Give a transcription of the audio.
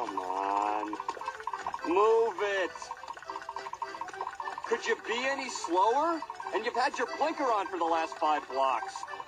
Come on. Move it. Could you be any slower? And you've had your blinker on for the last 5 blocks.